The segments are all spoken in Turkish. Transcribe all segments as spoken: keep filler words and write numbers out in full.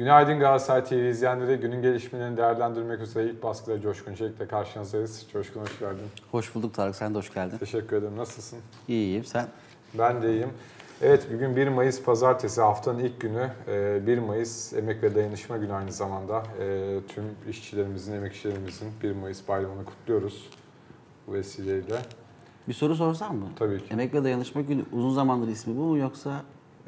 Günaydın Galatasaray T V izleyenleri. Günün gelişmelerini değerlendirmek üzere ilk baskıda Coşkun Çelik'le karşınızdayız. Coşkun hoş geldin. Hoş bulduk Tarık, sen de hoş geldin. Teşekkür ederim. Nasılsın? İyiyim, sen? Ben de iyiyim. Evet, bugün bir Mayıs Pazartesi, haftanın ilk günü. bir Mayıs Emek ve Dayanışma Günü aynı zamanda. Tüm işçilerimizin, emekçilerimizin bir Mayıs bayramını kutluyoruz bu vesileyle. Bir soru sorsam mı? Tabii ki. Emek ve Dayanışma Günü uzun zamandır ismi bu mu yoksa?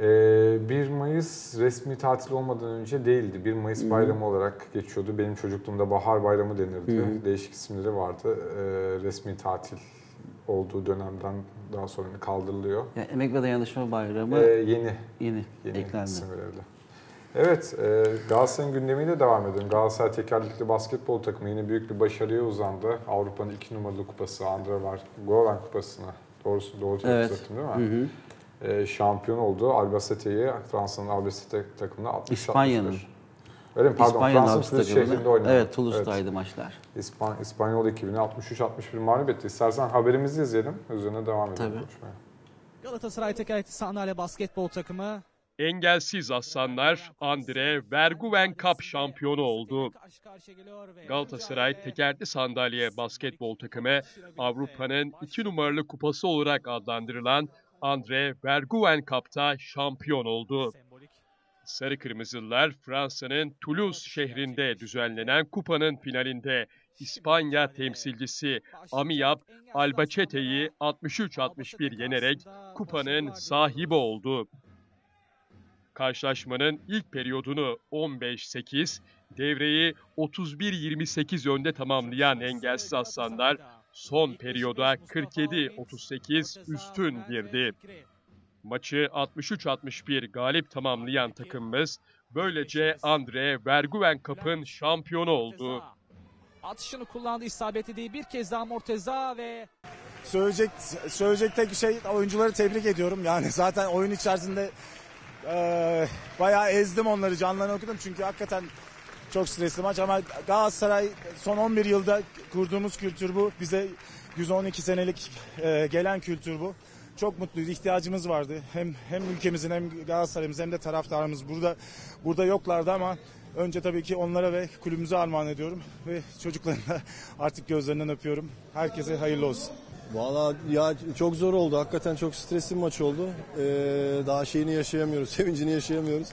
bir Mayıs resmi tatil olmadan önce değildi. bir Mayıs bayramı olarak geçiyordu. Benim çocukluğumda Bahar Bayramı denirdi. Hı-hı. Değişik isimleri vardı. Resmi tatil olduğu dönemden daha sonra kaldırılıyor. Yani Emek ve Dayanışma Bayramı ee, yeni. Yeni, yeni eklendi. isim verildi. Evet, e, Galatasaray'ın gündemiyle devam edelim. Galatasaray tekerlekli basketbol takımı yine büyük bir başarıya uzandı. Avrupa'nın iki numaralı kupası, Andra Goran Kupası'na. Doğrusu doğru evet. hatırlattım değil mi? Hı hı. E, şampiyon oldu. Albacete'yi, Fransa'nın Albacete takımına altmış İspanya'nın. Öyle mi? Pardon, İspanya'nın Fransa'nın Toulouse şehrinde oynadı. Evet, Toulouse'daydı evet. maçlar. İspan İspanyol ekibini altmış üç altmış bir mağlup etti. İstersen haberimizi izleyelim, üzerine devam edelim. Tabii. Konuşmaya. Galatasaray tekerlekli sandalye basketbol takımı Engelsiz Aslanlar Andre Verguven Cup şampiyonu oldu. Galatasaray tekerlekli sandalye basketbol takımı Avrupa'nın iki numaralı kupası olarak adlandırılan Andre Verguven Cup'ta şampiyon oldu. Sarı Kırmızılılar Fransa'nın Toulouse şehrinde düzenlenen kupanın finalinde İspanya temsilcisi Amiab Albacete'yi altmış üç altmış bir yenerek kupanın sahibi oldu. Karşılaşmanın ilk periyodunu on beş sekiz, devreyi otuz bir yirmi sekiz önde tamamlayan Engelsiz Aslanlar son periyoda kırk yedi otuz sekiz üstün girdi. Maçı altmış üç altmış bir galip tamamlayan takımımız böylece Andre Verguven Cup'ın şampiyonu oldu. Atışını kullandı, isabetli değil, bir kez daha Morteza ve... Söyleyecek, söyleyecek tek bir şey, oyuncuları tebrik ediyorum. Yani zaten oyun içerisinde e, bayağı ezdim onları, canlarını okudum. Çünkü hakikaten çok stresli maç ama Galatasaray son on bir yılda kurduğumuz kültür bu. Bize yüz on iki senelik e, gelen kültür bu. Çok mutluyuz. İhtiyacımız vardı. Hem hem ülkemizin hem Galatasaray'ımız hem de taraftarımız burada burada yoklardı ama önce tabii ki onlara ve kulübümüze armağan ediyorum ve çocuklarına artık gözlerinden öpüyorum. Herkese hayırlı olsun. Vallahi ya çok zor oldu. Hakikaten çok stresli bir maç oldu. Ee, daha şeyini yaşayamıyoruz, sevincini yaşayamıyoruz.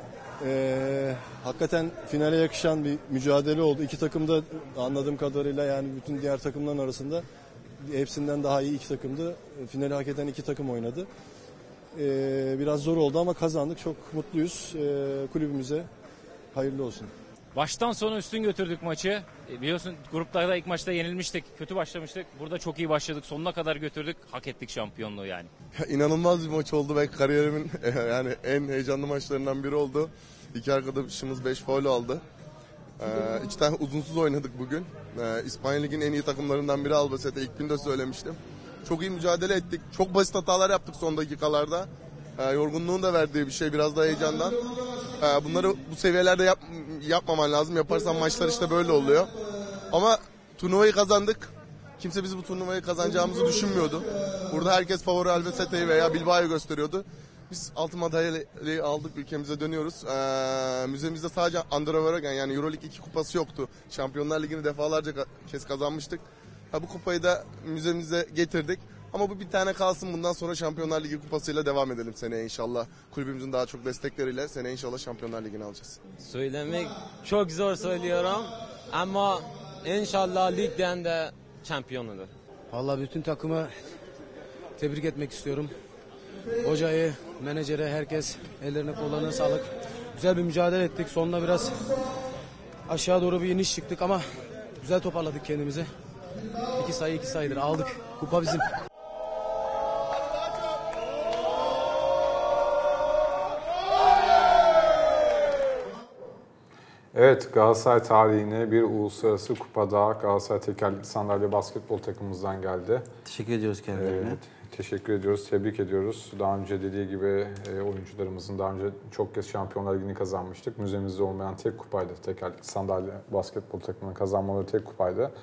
Ee, hakikaten finale yakışan bir mücadele oldu. İki takım da anladığım kadarıyla yani bütün diğer takımların arasında hepsinden daha iyi iki takımdı. Finali hak eden iki takım oynadı. Ee, biraz zor oldu ama kazandık. Çok mutluyuz. Ee, kulübümüze hayırlı olsun. Baştan sona üstün götürdük maçı. E, biliyorsun gruplarda ilk maçta yenilmiştik. Kötü başlamıştık. Burada çok iyi başladık. Sonuna kadar götürdük. Hak ettik şampiyonluğu yani. İnanılmaz bir maç oldu. Belki kariyerimin yani en heyecanlı maçlarından biri oldu. İki arkadaşımız beş faul aldı. Ee, iki tane uzunsuz oynadık bugün. Ee, İspanya Ligi'nin en iyi takımlarından biri Albacete. İlk gün de söylemiştim. Çok iyi mücadele ettik. Çok basit hatalar yaptık son dakikalarda. Ee, yorgunluğun da verdiği bir şey, biraz da heyecandan. Ee, bunları bu seviyelerde yap, yapmaman lazım. Yaparsan maçlar işte böyle oluyor. Ama turnuvayı kazandık. Kimse biz bu turnuvayı kazanacağımızı düşünmüyordu. Burada herkes favori Albacete'yi veya Bilbao'yu gösteriyordu. Biz altın madalyayı aldık, ülkemize dönüyoruz. Ee, müzemizde sadece Andra Verguven yani Euroleague iki kupası yoktu. Şampiyonlar Ligi'ni defalarca kez kazanmıştık. Ha, bu kupayı da müzemize getirdik. Ama bu bir tane kalsın, bundan sonra Şampiyonlar Ligi kupasıyla devam edelim seneye inşallah. Kulübümüzün daha çok destekleriyle seneye inşallah Şampiyonlar Ligi'ni alacağız. Söylemek çok zor söylüyorum ama inşallah ligden de şampiyon olur. Vallahi bütün takımı tebrik etmek istiyorum. Hocayı, menajere, herkes ellerine kollarına sağlık. Güzel bir mücadele ettik. Sonunda biraz aşağı doğru bir iniş çıktık ama güzel toparladık kendimizi. İki sayı iki sayıdır aldık. Kupa bizim. Evet, Galatasaray tarihine bir uluslararası kupa daha Galatasaray tekerlekli sandalye basketbol takımımızdan geldi. Teşekkür ediyoruz kendilerine. Evet, teşekkür ediyoruz, tebrik ediyoruz. Daha önce dediği gibi e, oyuncularımızın daha önce çok kez Şampiyonlar Ligi'ni kazanmıştık. Müzemizde olmayan tek kupaydı tekerlekli sandalye basketbol takımının kazanmaları tek kupaydı.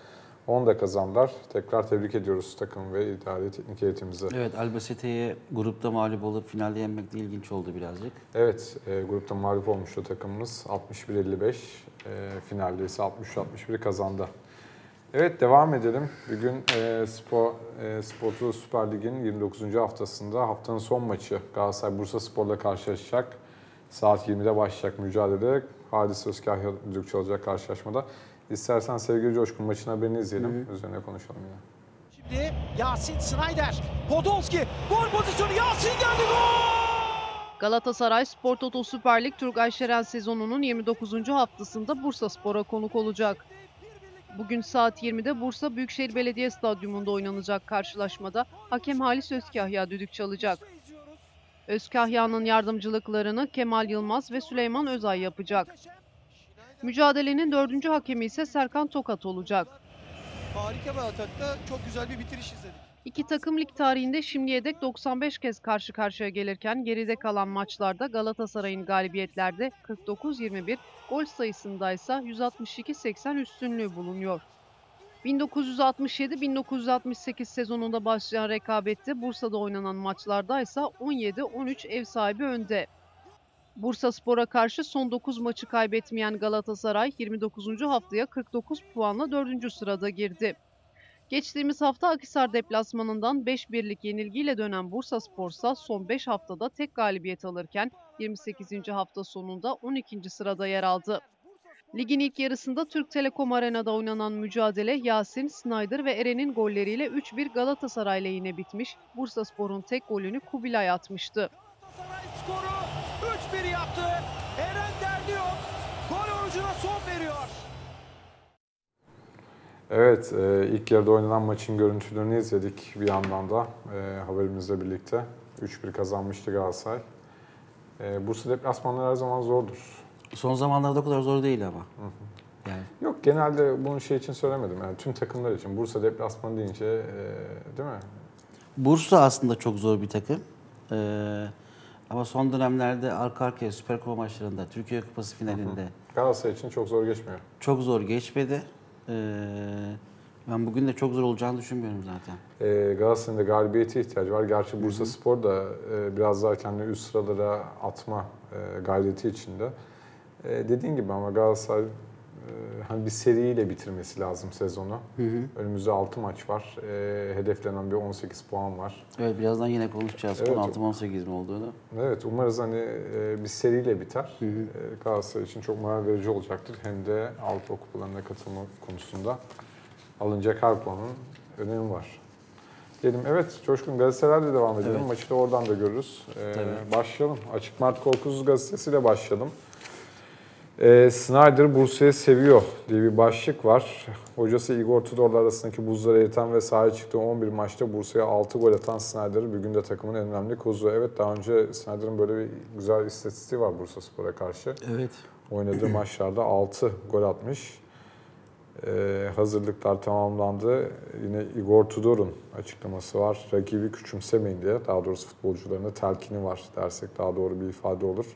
onu da kazandılar. Tekrar tebrik ediyoruz takım ve idari teknik heyetimizi. Evet, Albacete'ye grupta mağlup olup finalde yenmek de ilginç oldu birazcık. Evet, e, grupta mağlup olmuştu takımımız. altmış bir elli beş, e, finalde ise altmış üç altmış bir kazandı. Evet, devam edelim. Bugün e, Spor, e, Sportu Süper Lig'in yirmi dokuzuncu haftasında haftanın son maçı Galatasaray Bursaspor'la karşılaşacak. Saat yirmide başlayacak mücadele. Halis Özkahya düdük çalacak karşılaşmada. İstersen sevgili Coşkun maçın haberini izleyelim. Hı hı. Üzerine konuşalım yine. Şimdi Yasin Snyder, Podolski, gol pozisyonu, Yasin geldi, gol! Galatasaray Spor Toto Süper Lig Turgay Şeren sezonunun yirmi dokuzuncu haftasında Bursaspor'a konuk olacak. Bugün saat yirmide Bursa Büyükşehir Belediye Stadyumunda oynanacak karşılaşmada hakem Halis Özkahya düdük çalacak. Özkahya'nın yardımcılıklarını Kemal Yılmaz ve Süleyman Özay yapacak. Mücadelenin dördüncü hakemi ise Serkan Tokat olacak. Harika bir atakta çok güzel bir bitiriş izledik. İki takım lig tarihinde şimdiye dek doksan beş kez karşı karşıya gelirken geride kalan maçlarda Galatasaray'ın galibiyetlerde kırk dokuz yirmi bir, gol sayısında ise yüz altmış iki seksen üstünlüğü bulunuyor. bin dokuz yüz altmış yedi bin dokuz yüz altmış sekiz sezonunda başlayan rekabette Bursa'da oynanan maçlarda ise on yedi on üç ev sahibi önde. Bursaspor'a karşı son dokuz maçı kaybetmeyen Galatasaray yirmi dokuzuncu haftaya kırk dokuz puanla dördüncü sırada girdi. Geçtiğimiz hafta Akhisar deplasmanından beş birlik yenilgiyle dönen Bursaspor ise son beş haftada tek galibiyet alırken yirmi sekizinci hafta sonunda on ikinci sırada yer aldı. Ligin ilk yarısında Türk Telekom Arena'da oynanan mücadele Yasin, Snyder ve Eren'in golleriyle üç bir Galatasaray lehine bitmiş. Bursaspor'un tek golünü Kubilay atmıştı. Galatasaray skoru üç bir yaptı. Eren derdi yok. Gol orucuna son veriyor. Evet, e, ilk yarıda oynanan maçın görüntülerini izledik bir yandan da e, haberimizle birlikte. üç bir kazanmıştı Galatasaray. E, Bursa deplasmanları her zaman zordur. Son zamanlarda o kadar zor değil ama. Hı hı. Yani. Yok, genelde bunu şey için söylemedim. Yani tüm takımlar için. Bursa deplasmanı deyince e, değil mi? Bursa aslında çok zor bir takım. Ee, ama son dönemlerde arka arkaya Süper Kupa maçlarında, Türkiye Kupası finalinde Hı hı. Galatasaray için çok zor geçmiyor. Çok zor geçmedi. Ee, ben bugün de çok zor olacağını düşünmüyorum zaten. E, Galatasaray'ın da galibiyete ihtiyacı var. Gerçi Bursaspor da e, biraz daha kendini üst sıralara atma e, gayreti içinde. E, dediğin gibi ama Galatasaray e, hani bir seriyle bitirmesi lazım sezonu. Hı hı. Önümüzde altı maç var. E, hedeflenen bir on sekiz puan var. Evet, birazdan yine konuşacağız Evet, on altı mı on sekiz mi olduğunu. Evet, umarız hani e, bir seriyle biter. Hı hı. E, Galatasaray için çok moral verici olacaktır. Hem de Avrupa kupalarına katılma konusunda alınacak her puanın önemi var. Diyelim, evet Coşkun, gazetelerle devam edelim. Evet. Maçı da oradan da görürüz. Ee, başlayalım. Açık Mart Korkusuz gazetesiyle başlayalım. Ee, Snyder Bursa'yı seviyor diye bir başlık var. Hocası Igor Tudor'la arasındaki buzları eriten ve sahaya çıktığı on bir maçta Bursa'ya altı gol atan Snyder bugün de takımın en önemli kozu. Evet, daha önce Snyder'ın böyle bir güzel istatistiği var Bursaspor'a karşı. Evet. Oynadığı maçlarda altı gol atmış. Ee, hazırlıklar tamamlandı. Yine Igor Tudor'un açıklaması var. Rakibi küçümsemeyin diye. Daha doğrusu futbolcularına telkini var dersek daha doğru bir ifade olur.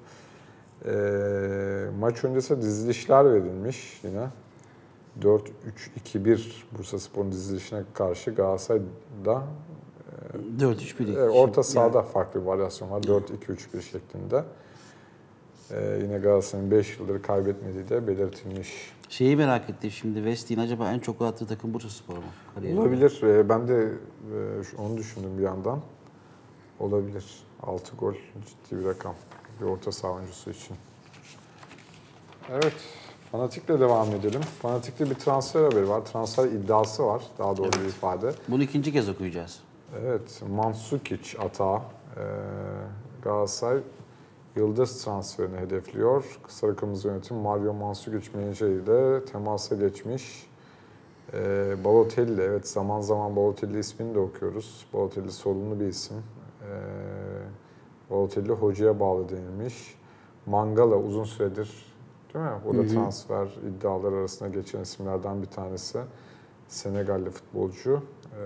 Ee, maç öncesi dizilişler verilmiş yine. dört üç iki bir Bursaspor'un dizilişine karşı Galatasaray'da e, dört üç bir. e, orta sahada yani farklı bir varyasyon var. dört iki üç bir şeklinde. Ee, yine Galatasaray'ın beş yıldır kaybetmediği de belirtilmiş. Şeyi merak ettim şimdi, West'in acaba en çok gol attığı takım Bursaspor mu? Kariyerinde. Olabilir. Ee, ben de e, onu düşündüm bir yandan. Olabilir. altı gol ciddi bir rakam. Bir orta saha oyuncusu için. Evet. Fanatik'le devam edelim. Fanatik'te bir transfer haberi var. Transfer iddiası var. Daha doğru evet. bir ifade. Bunu ikinci kez okuyacağız. Evet. Mandzukic atağı. Ee, Galatasaray yıldız transferini hedefliyor. Sarı Kırmızı yönetim Mario Mandzukic menajeriyle temasa geçmiş. Ee, Balotelli, evet zaman zaman Balotelli ismini de okuyoruz. Balotelli sorunlu bir isim. Ee, Balotelli hocaya bağlı denilmiş. Mangala uzun süredir, değil mi? O da hı hı. transfer iddiaları arasında geçen isimlerden bir tanesi. Senegalli futbolcu.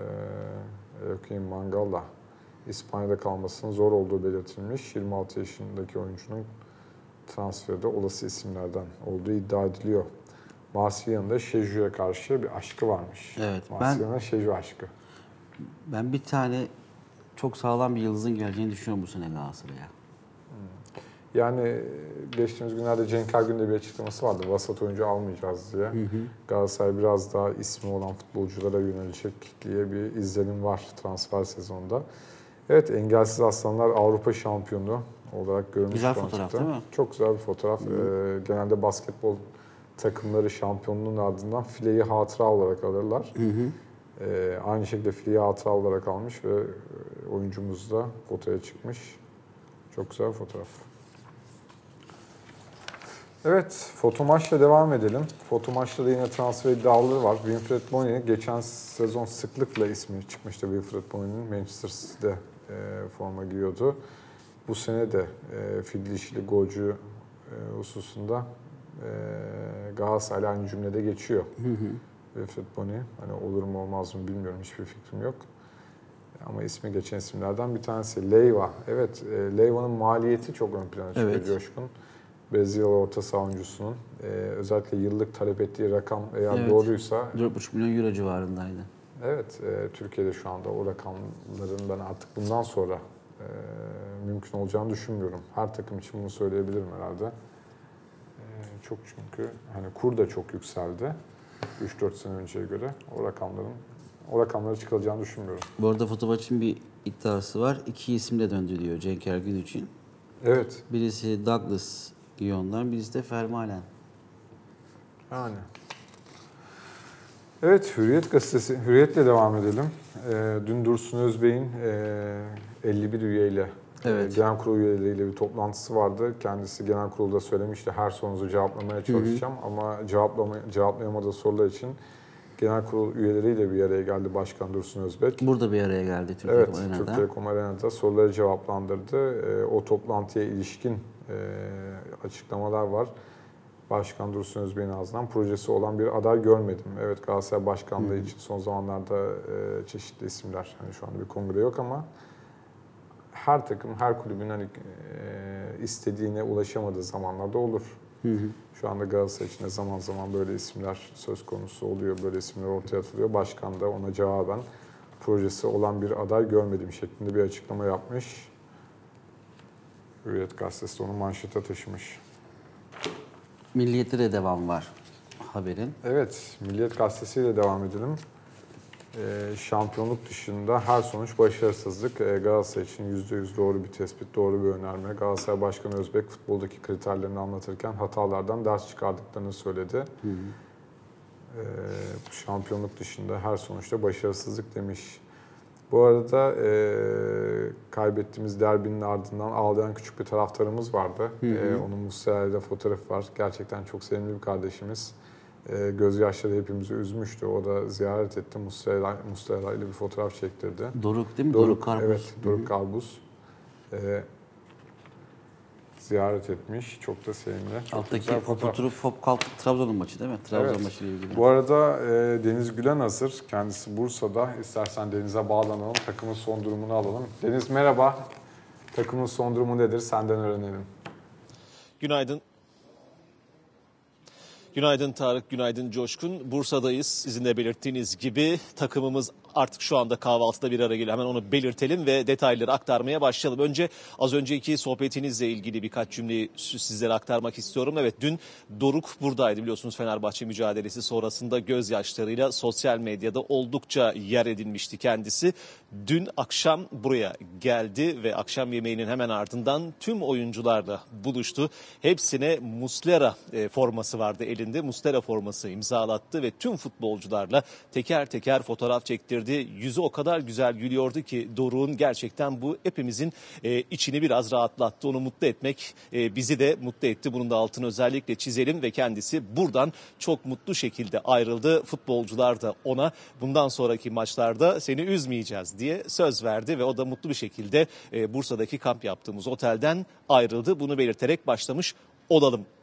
Ee, Mangala. İspanya'da kalmasının zor olduğu belirtilmiş. yirmi altı yaşındaki oyuncunun transferde olası isimlerden olduğu iddia ediliyor. Marsilya'nın da Şeju'ya karşı bir aşkı varmış. Evet, Marsilya'nın Şeju aşkı. Ben bir tane çok sağlam bir yıldızın geleceğini düşünüyorum bu sene Galatasaray'a. Yani geçtiğimiz günlerde Cenk Ergün'ün de bir açıklaması vardı. Vasat oyuncu almayacağız diye. Hı hı. Galatasaray biraz daha ismi olan futbolculara yönelecek diye bir izlenim var transfer sezonunda. Evet, Engelsiz Aslanlar Avrupa şampiyonu olarak görünmüş. Güzel fotoğraf çıktı. değil mi? Çok güzel bir fotoğraf. Ee, genelde basketbol takımları şampiyonluğun ardından fileyi hatıra olarak alırlar. Hı hı. Ee, aynı şekilde fileyi hatıra olarak almış ve oyuncumuz da fotoya çıkmış. Çok güzel bir fotoğraf. Evet, Fotomaç'la devam edelim. Fotomaç'ta da yine transfer iddiaları var. Wilfried Bony geçen sezon sıklıkla ismi çıkmıştı. Wilfried Bony'nin Manchester City'de e, forma giyiyordu. Bu sene de e, fil dişili golcü e, hususunda e, Galatasaray'la aynı cümlede geçiyor. Hı hı. Wilfried Bony. Hani olur mu olmaz mı bilmiyorum, hiçbir fikrim yok. Ama ismi geçen isimlerden bir tanesi. Leyva. Evet, e, Leyva'nın maliyeti çok ön plana çıkıyor, evet. Coşkun. Brezilyalı orta saha oyuncusunun e, özellikle yıllık talep ettiği rakam eğer evet. doğruysa... dört buçuk milyon euro civarındaydı. Evet, e, Türkiye'de şu anda o rakamların ben artık bundan sonra e, mümkün olacağını düşünmüyorum. Her takım için bunu söyleyebilirim herhalde. E, çok çünkü hani kur da çok yükseldi üç dört sene önceye göre. O rakamların o rakamlara çıkılacağını düşünmüyorum. Bu arada Fotomaç'ın bir iddiası var. İki isimle döndü diyor Cenk Ergün için. Evet. Birisi Douglas Lyon'dan, birisi de Vermaelen. Yani. Evet, Hürriyet gazetesi. Hürriyet'le devam edelim. E, dün Dursun Özbey'in e, elli bir üyeyle, evet. e, genel kurul üyeleriyle bir toplantısı vardı. Kendisi genel kurulda söylemişti, her sorunuzu cevaplamaya çalışacağım. Hı hı. Ama cevaplama, cevaplayamadığı sorular için genel kurul üyeleriyle bir araya geldi Başkan Dursun Özbek. Burada bir araya geldi Türk evet, Telekom Arena'da. Evet, Türk Telekom Arena'da soruları cevaplandırdı. E, o toplantıya ilişkin e, açıklamalar var. Başkan Dursun Özbey'in ağzından projesi olan bir aday görmedim. Evet, Galatasaray Başkanlığı hmm. için son zamanlarda e, çeşitli isimler, hani şu anda bir kongre yok ama her takım, her kulübün hani e, istediğine ulaşamadığı zamanlarda olur. Hı hı. Şu anda Galatasaray için de zaman zaman böyle isimler söz konusu oluyor, böyle isimler ortaya atılıyor. Başkan da ona cevaben projesi olan bir aday görmedim şeklinde bir açıklama yapmış. Hürriyet gazetesi onu manşete taşımış. Milliyet'te de devam var haberin. Evet, Milliyet gazetesiyle devam edelim. Ee, şampiyonluk dışında her sonuç başarısızlık. Ee, Galatasaray için yüzde yüz doğru bir tespit, doğru bir önerme. Galatasaray Başkanı Özbek futboldaki kriterlerini anlatırken hatalardan ders çıkardıklarını söyledi. Hı hı. Ee, şampiyonluk dışında her sonuçta başarısızlık demiş. Bu arada e, kaybettiğimiz derbinin ardından ağlayan küçük bir taraftarımız vardı. Hı hı. E, onun Muslera'yla fotoğrafı var. Gerçekten çok sevimli bir kardeşimiz. E, gözyaşları hepimizi üzmüştü. O da ziyaret etti. Muslera, Muslera ile bir fotoğraf çektirdi. Doruk değil mi? Doruk, Doruk Karbuz. Evet, Doruk hı hı. Karbuz. E, ziyaret etmiş. Çok da sevimli. Çok alttaki fotoğraf Fop Kalk Trabzon'un maçı değil mi? Trabzon evet. maçı ile ilgili. Bu arada e, Deniz Gülen hazır. Kendisi Bursa'da. İstersen Deniz'e bağlanalım. Takımın son durumunu alalım. Deniz merhaba. Takımın son durumu nedir? Senden öğrenelim. Günaydın. Günaydın Tarık, günaydın Coşkun. Bursa'dayız. Sizin de belirttiğiniz gibi takımımız artık şu anda kahvaltıda bir araya geliyor. Hemen onu belirtelim ve detayları aktarmaya başlayalım. Önce az önceki sohbetinizle ilgili birkaç cümleyi sizlere aktarmak istiyorum. Evet, dün Doruk buradaydı, biliyorsunuz Fenerbahçe mücadelesi sonrasında gözyaşlarıyla sosyal medyada oldukça yer edinmişti kendisi. Dün akşam buraya geldi ve akşam yemeğinin hemen ardından tüm oyuncularla buluştu. Hepsine Muslera forması vardı elinde. Muslera forması imzalattı ve tüm futbolcularla teker teker fotoğraf çektirdi. Yüzü o kadar güzel gülüyordu ki Doruk'un, gerçekten bu hepimizin e, içini biraz rahatlattı. Onu mutlu etmek e, bizi de mutlu etti. Bunun da altını özellikle çizelim ve kendisi buradan çok mutlu şekilde ayrıldı. Futbolcular da ona bundan sonraki maçlarda seni üzmeyeceğiz diye söz verdi ve o da mutlu bir şekilde e, Bursa'daki kamp yaptığımız otelden ayrıldı. Bunu belirterek başlamış olalım.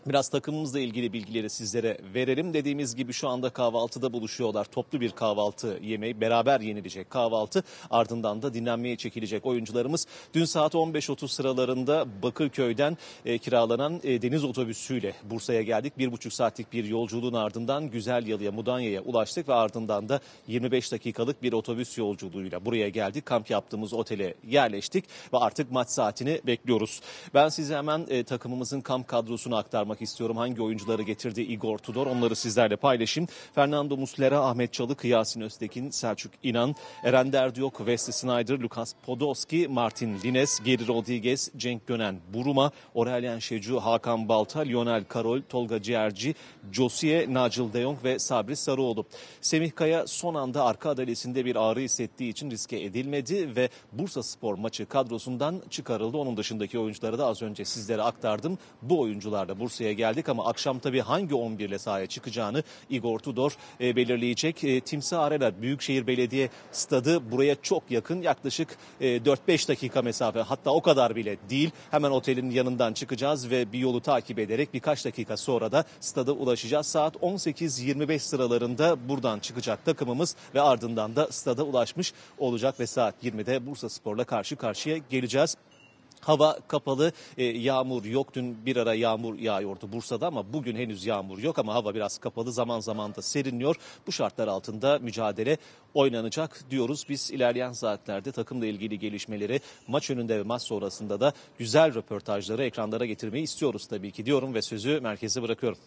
Biraz takımımızla ilgili bilgileri sizlere verelim. Dediğimiz gibi şu anda kahvaltıda buluşuyorlar. Toplu bir kahvaltı yemeği, beraber yenilecek kahvaltı. Ardından da dinlenmeye çekilecek oyuncularımız. Dün saat on beş otuz sıralarında Bakırköy'den e, kiralanan e, deniz otobüsüyle Bursa'ya geldik. Bir buçuk saatlik bir yolculuğun ardından Güzelyalı'ya, Mudanya'ya ulaştık ve ardından da yirmi beş dakikalık bir otobüs yolculuğuyla buraya geldik. Kamp yaptığımız otele yerleştik ve artık maç saatini bekliyoruz. Ben size hemen e, takımımızın kamp kadrosunu aktarmak istiyorum. Hangi oyuncuları getirdi Igor Tudor, onları sizlerle paylaşayım. Fernando Muslera, Ahmet Çalık, Yasin Öztekin, Selçuk İnan, Eren Derdiyok, Wesley Sneijder, Lukas Podolski, Martin Lines, Geri Rodriguez, Cenk Gönen, Buruma, Aurelien Şecu, Hakan Balta, Lionel Karol, Tolga Ciğerci, Josie, Nigel de Jong ve Sabri Sarıoğlu. Semih Kaya son anda arka adalesinde bir ağrı hissettiği için riske edilmedi ve Bursaspor maçı kadrosundan çıkarıldı. Onun dışındaki oyuncuları da az önce sizlere aktardım. Bu oyuncularla Bursa'ya geldik ama akşam tabii hangi on bir ile sahaya çıkacağını Igor Tudor e, belirleyecek. E, Timsah Arena Büyükşehir Belediye Stadı buraya çok yakın, yaklaşık e, dört beş dakika mesafe, hatta o kadar bile değil. Hemen otelin yanından çıkacağız ve bir yolu takip ederek birkaç dakika sonra da stada ulaşacağız. Saat on sekiz yirmi beş sıralarında buradan çıkacak takımımız ve ardından da stada ulaşmış olacak ve saat yirmide Bursaspor'la karşı karşıya geleceğiz. Hava kapalı, e, yağmur yok. Dün bir ara yağmur yağıyordu Bursa'da ama bugün henüz yağmur yok ama hava biraz kapalı, zaman zaman da serinliyor. Bu şartlar altında mücadele oynanacak diyoruz. Biz ilerleyen saatlerde takımla ilgili gelişmeleri, maç önünde ve maç sonrasında da güzel röportajları ekranlara getirmeyi istiyoruz tabii ki diyorum ve sözü merkeze bırakıyorum.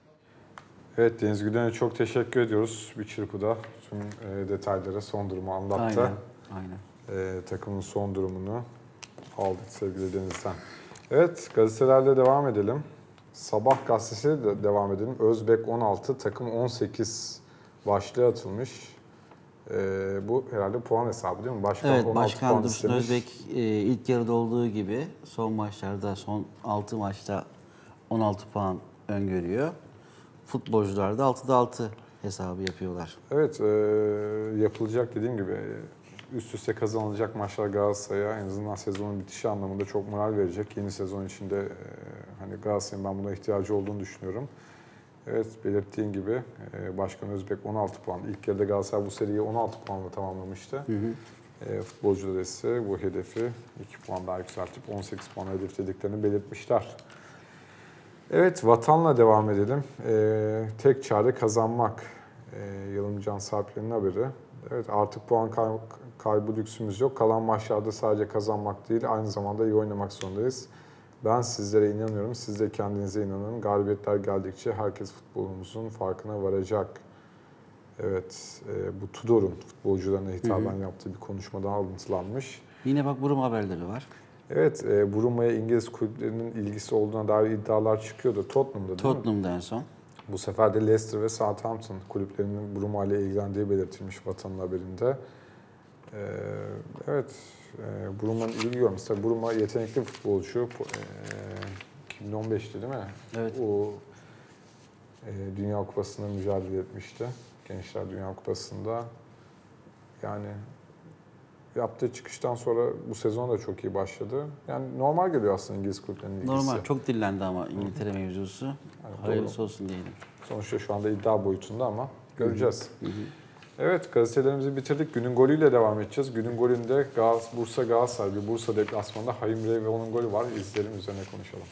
Evet, Deniz Gülen'e çok teşekkür ediyoruz. Bir çırpıda tüm e, detayları, son durumu anlattı. Aynen, aynen. E, takımın son durumunu aldık sevgili Deniz'den. Evet, gazetelerle devam edelim. Sabah gazetesiyle de devam edelim. Özbek on altı, takım on sekiz başlığı atılmış. Ee, bu herhalde puan hesabı değil mi? Başkan evet, on altı Başkan puan Dursun istemiş. Özbek e, ilk yarıda olduğu gibi son maçlarda, son altı maçta on altı puan öngörüyor. Futbolcular da altıda altı hesabı yapıyorlar. Evet, e, yapılacak dediğim gibi üst üste kazanılacak maçlar Galatasaray'a en azından sezonun bitişi anlamında çok moral verecek. Yeni sezon içinde e, hani Galatasaray'ın ben buna ihtiyacı olduğunu düşünüyorum. Evet, belirttiğin gibi e, Başkan Özbek on altı puan. İlk yarıda Galatasaray bu seriyi on altı puanla tamamlamıştı. Hı hı. E, futbolcular ise bu hedefi iki puan daha yükseltip on sekiz puan hedeflediklerini belirtmişler. Evet, vatanla devam edelim. E, tek çare kazanmak. E, Yalımcan Sarpil'in haberi. Evet, artık puan kay kaybı lüksümüz yok. Kalan maçlarda sadece kazanmak değil, aynı zamanda iyi oynamak zorundayız. Ben sizlere inanıyorum, siz de kendinize inanın. Galibiyetler geldikçe herkes futbolumuzun farkına varacak. Evet, e, bu Tudor'un futbolcularına hitaben hı hı. yaptığı bir konuşmadan alıntılanmış. Yine bak Buruma haberleri var. Evet, e, Buruma'ya İngiliz kulüplerinin ilgisi olduğuna dair iddialar çıkıyordu. Tottenham'da değil Tottenham'da mi? en son. Bu sefer de Leicester ve Southampton kulüplerinin Buruma ile ilgilendiği belirtilmiş Vatan'ın haberinde. Ee, evet, e, Buruma'nın ilgi görmesi. Tabii Buruma yetenekli bir futbolcu. E, iki bin on beşti değil mi? Evet. O e, Dünya Kupası'nda mücadele etmişti. Gençler Dünya Kupası'nda. Yani yaptığı çıkıştan sonra bu sezon da çok iyi başladı. Yani normal geliyor aslında İngiliz kulüplerinin ilgisi. Normal, çok dillendi ama İngiltere mevzusu. Yani hayırlısı doğru. olsun diyelim. Sonuçta şu anda iddia boyutunda ama göreceğiz. Hı hı. Evet, gazetelerimizi bitirdik. Günün golüyle devam edeceğiz. Günün golünde Gaz, Bursa Galatasaray, bir Bursa deplasmanında Hayim Rey ve onun golü var. İzleyelim, üzerine konuşalım.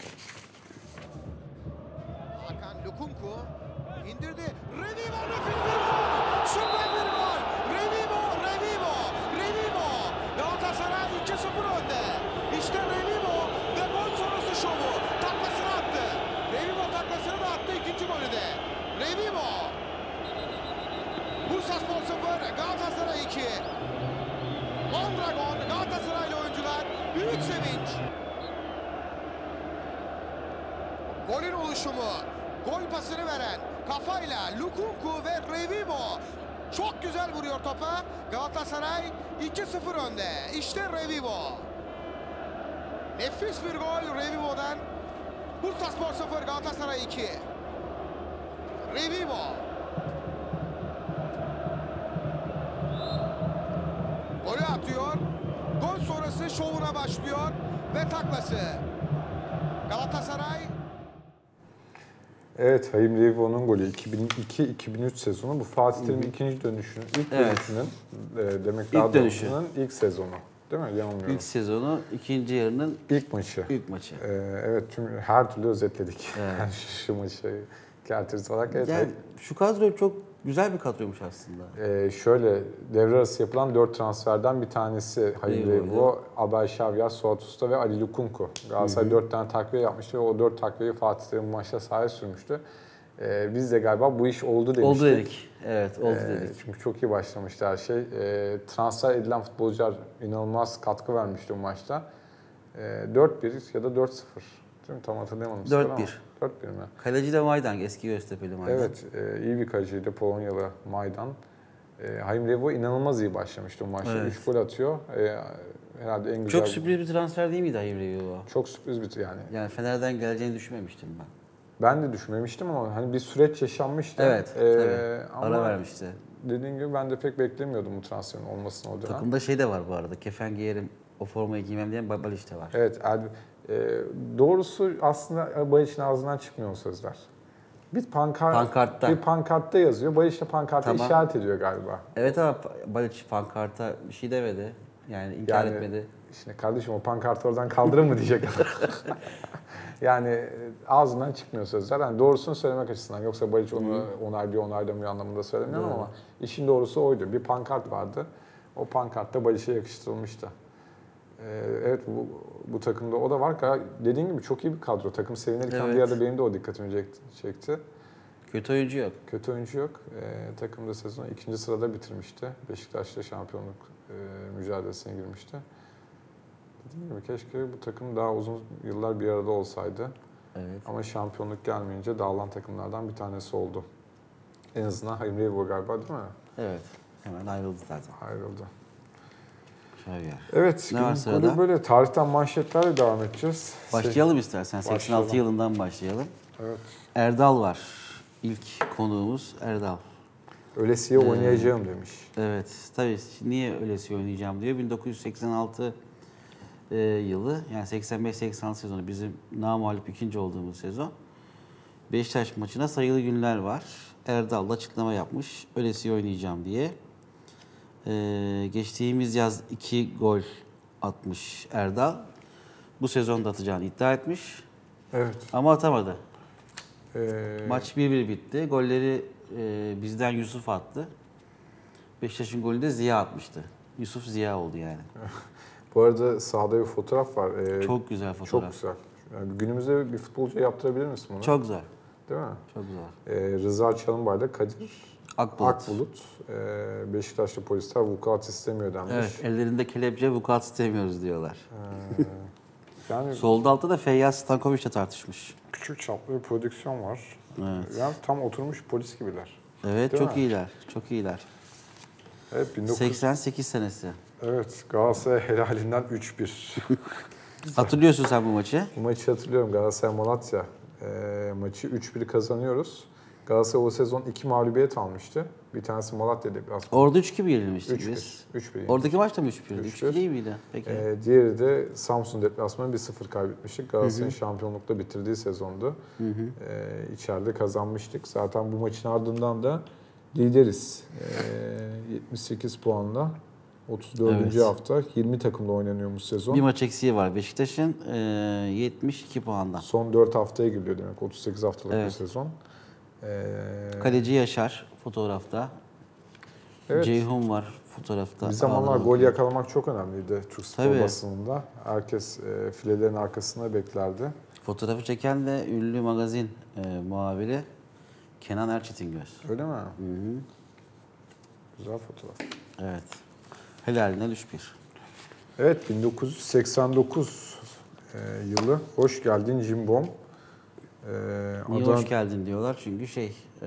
Hakan Lukunku indirdi. Revivo nefis bir gol. Süper bir gol. Revivo, Revivo, Revivo. Galatasaray iki sıfır önde. İşte Revivo ve gol sonrası şovu. Taklasını attı. Revivo taklasını da attı ikinci golü de. Revivo. Bursaspor sıfır, Galatasaray iki. Mondragon, Galatasaraylı oyuncular büyük sevinç. Golün oluşumu, gol pasını veren kafayla Lukunku ve Revivo. Çok güzel vuruyor topa. Galatasaray iki sıfır önde. İşte Revivo. Nefis bir gol Revivo'dan. Bursaspor sıfır, Galatasaray iki. Revivo. Golü atıyor. Gol sonrası şovuna başlıyor ve taklası. Galatasaray. Evet, Hayim Revivo'nun golü iki bin iki iki bin üç sezonu. Bu Fatih Terim'in ikinci dönüşünün, ilk Evet. dönüşünün e, demek İlk daha dönüşü. doğrusunun ilk sezonu. Değil mi? Yanılmıyorum. İlk sezonu, ikinci yarının İlk maçı. ilk maçı. Ee, evet, tüm her türlü özetledik. Evet. Yani şu maçı kerteriz olarak. Evet, Yani şu kadro çok güzel bir kadroymuş aslında. Ee, şöyle, devre arası yapılan dört transferden bir tanesi Hayim Revivo. Revivo, Abel Şavyar, Suat Usta ve Ali Lukunku. Galatasaray dört tane takviye yapmıştı ve o dört takviyeyi Fatih Terim maçta sahaya sürmüştü. Ee, biz de galiba bu iş oldu demiştik. Oldu dedik. Evet, oldu Ee, dedik. Çünkü çok iyi başlamıştı her şey. Ee, transfer edilen futbolcular inanılmaz katkı vermişti bu maçta. Ee, dört bir ya da dört sıfır. Değil mi? Tam hatırlayamadım. dört bir. dört bir mi? Kaleci de Maydan, eski Göztepe'li Maydan. Evet, e, iyi bir kaleciydi Polonyalı Maydan. E, Hayim Revivo inanılmaz iyi başlamıştı bu maçta. Evet. üç gol atıyor. E, herhalde en güzel... Çok sürpriz bir transfer değil miydi Hayim Revivo? Çok sürpriz bir yani. Yani Fener'den geleceğini düşünmemiştim ben. Ben de düşünmemiştim ama hani bir süreç yaşanmıştı. Evet, E, tabii. ama Ara vermişti. Dediğim gibi ben de pek beklemiyordum bu transferin olmasını o dönem. Takımda şey de var bu arada, kefen giyerim, o formayı giymem diyen Baliç de var. Evet, Erdi- e, doğrusu aslında Bayış'ın ağzından çıkmıyor o sözler. Bir pankart, Pankartta. bir pankartta yazıyor. Bayış da pankarta Tamam. işaret ediyor galiba. Evet ama Baliç pankarta bir şey demedi. Yani inkar Yani etmedi. işte kardeşim o pankartı oradan kaldırır mı diyecek. Yani ağzından çıkmıyor sözler. Yani doğrusunu söylemek açısından. Yoksa Baliç onu onaylıyor, onaylamıyor anlamında söylemiyorum Doğru. ama işin doğrusu oydu. Bir pankart vardı. O pankart da Baliç'e yakıştırılmıştı. Ee, evet bu, bu takımda o da var. Dediğim gibi çok iyi bir kadro. Takım sevinirken Evet. bir yerde benim de o dikkatimi çekti. çekti. Kötü oyuncu yok. Kötü oyuncu yok. Ee, takımda sezonu ikinci sırada bitirmişti. Beşiktaş'ta şampiyonluk e, mücadelesine girmişti. Dediğim gibi keşke bu takım daha uzun yıllar bir arada olsaydı. Evet. Ama şampiyonluk gelmeyince dağılan takımlardan bir tanesi oldu. En azından Hayim Revivo galiba değil mi? Evet. Hemen ayrıldı zaten. Ayrıldı. Şöyle. Evet, Ne var günün sırada? konu böyle. Tarihten manşetlerle devam edeceğiz. Başlayalım istersen. seksen altı Başlayalım. yılından başlayalım. Evet. Erdal var. İlk konuğumuz Erdal. Ölesiye Ee, oynayacağım demiş. Evet. Tabii niye Ölesiye oynayacağım diyor. bin dokuz yüz seksen altı e, yılı, yani seksen beş seksen altı sezonu, bizim namağlup ikinci olduğumuz sezon. Beşiktaş maçına sayılı günler var. Erdal da açıklama yapmış. Ölesiye oynayacağım diye. Ee, geçtiğimiz yaz iki gol atmış Erdal. Bu sezonda atacağını iddia etmiş. Evet. Ama atamadı. Ee, Maç bir bir bitti. Golleri e, bizden Yusuf attı. Beşiktaş'ın golü de Ziya atmıştı. Yusuf Ziya oldu yani. Bu arada sahada bir fotoğraf var. Ee, Çok güzel fotoğraf. Çok güzel. Yani günümüzde bir futbolcuya yaptırabilir misin bunu? Çok güzel. Değil mi? Çok güzel. Ee, Rıza Çalınbay'la Kadir Akbulut. Akbulut. Ee, Beşiktaşlı polisler vukuat istemiyor denmiş. Evet, ellerinde kelepçe, vukuat istemiyoruz diyorlar. Ee, yani Solda altta da Feyyaz Stankovic'le tartışmış. küçük çaplı bir prodüksiyon var. Evet. Yani tam oturmuş polis gibiler. Evet, Değil çok mi? iyiler. Çok iyiler. Evet, bin dokuz yüz seksen sekiz senesi. Evet, Galatasaray helalinden üç bir. Hatırlıyorsun sen bu maçı. Bu maçı hatırlıyorum. Galatasaray Malatya e, maçı üç bir kazanıyoruz. Galatasaray o sezon iki mağlubiyet almıştı. Bir tanesi Malatya deplasmanı. Orada üç iki bir yenilmiştik üç bir. biz. üç bir. Oradaki maç da mı üç bir? üç üç bir. iki değil miydi? Peki. E, diğeri de Samsun deplasmanı bir sıfır kaybetmiştik. Galatasaray'ın şampiyonlukta bitirdiği sezondu. Hı hı. E, içeride kazanmıştık. Zaten bu maçın ardından da lideriz. E, yetmiş sekiz puanla. otuz dördüncü Evet. hafta yirmi takımda oynanıyor bu sezon. Bir maç eksiği var Beşiktaş'ın e, yetmiş iki puandan. Son dört haftaya giriyor demek. otuz sekiz haftalık Evet. bir sezon. Ee, Kaleci Yaşar fotoğrafta. Evet. Ceyhun var fotoğrafta. Bir zamanlar Ağlar gol bakıyor. yakalamak çok önemliydi Türk spor Tabii. basınında. Herkes e, filelerin arkasında beklerdi. Fotoğrafı çeken de ünlü magazin e, muhabiri Kenan Erçetingöz. Öyle mi? Hı hı. Güzel fotoğraf. Evet. Helalinden üç bir. Evet, bin dokuz yüz seksen dokuz e, yılı. Hoş geldin Cimbom. E, Niye Adana- hoş geldin diyorlar? Çünkü şey, e,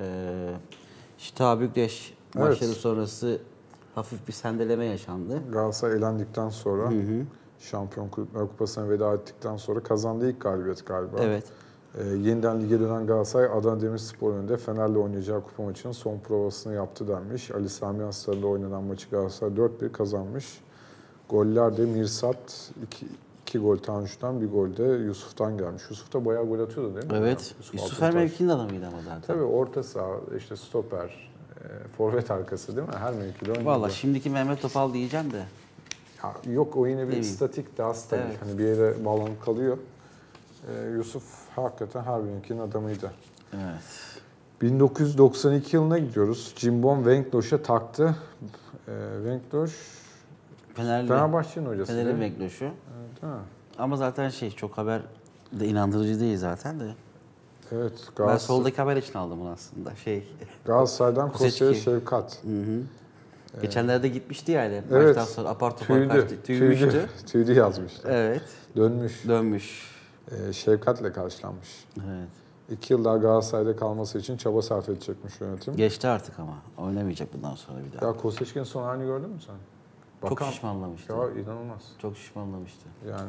Şita Bükreş maçları Evet. sonrası hafif bir sendeleme yaşandı. Galatasaray elendikten sonra, Hı hı. Şampiyon Kulüpler Kupası'na veda ettikten sonra kazandığı ilk galibiyet galiba. Evet. Ee, yeniden lige dönen Galatasaray Adana Demirspor önünde Fener'le oynayacağı kupa maçının son provasını yaptı denmiş. Ali Sami Aslan'da oynanan maçı Galatasaray dört bir kazanmış. Goller de Mirsat iki iki gol Tanju'dan, bir gol de Yusuf'tan gelmiş. Yusuf da bayağı gol atıyordu değil mi? Evet. Yusuf, Yusuf Altıntaş. her mevkinin adamıydı ama zaten. Tabii orta saha, işte stoper, e, forvet arkası değil mi? Her mevkide oynuyordu. Valla şimdiki Mehmet Topal diyeceğim de. Ya yok, o yine bir Değil mi? statik, daha statik. Evet. Hani bir yere bağlanıp kalıyor. E, Yusuf hakikaten her mevkinin adamıydı. Evet. bin dokuz yüz doksan iki yılına gidiyoruz. Cimbom Wenkloş'a taktı. E, Wenkloş Fenerli, Fenerbahçe'nin hocası Fenerli değil mi? Wenkloş'u. Evet, değil mi? Ama zaten şey çok haber de inandırıcı değil zaten de. Evet. Ben Galatasaray, soldaki haber için aldım bunu aslında. Şey. Galatasaray'dan Kosya'ya Kuseçki. Şevkat. Hı hı. Geçenlerde gitmişti yani. Evet. Maçtan sonra apar topar Tüydü. kaçtı. Tüymüştü. Tüydü. Tüydü yazmıştı. Evet. Dönmüş. Dönmüş. Ee, Şevkat'le karşılanmış. Evet. İki yıl daha Galatasaray'da kalması için çaba sarf edecekmiş yönetim. Geçti artık ama. Oynamayacak bundan sonra bir daha. Ya Koseçki'nin son halini gördün mü sen? Çok Bakan- şişmanlamıştı. Ya inanılmaz. Çok şişmanlamıştı. Yani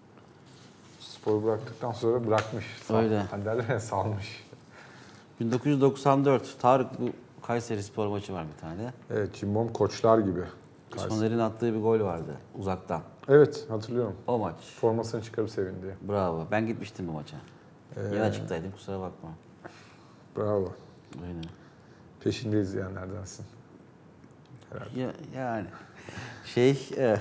sporu bıraktıktan sonra bırakmış. Sal- Öyle. Hani derler ya, salmış. bin dokuz yüz doksan dört Tarık bu Kayseri Spor maçı var bir tane. Evet, Cimbom koçlar gibi. Soner'in attığı bir gol vardı uzaktan. Evet, hatırlıyorum. O maç. Formasını çıkarıp sevindi. Bravo. Ben gitmiştim bu maça. Ee, Yine açıktaydım, kusura bakma. Bravo. Aynen. Peşinde izleyenlerdensin. Herhalde. Ya, yani şey e,